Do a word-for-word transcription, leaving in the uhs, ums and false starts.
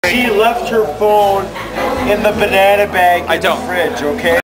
She left her phone in the banana bag in I don't. the fridge, okay?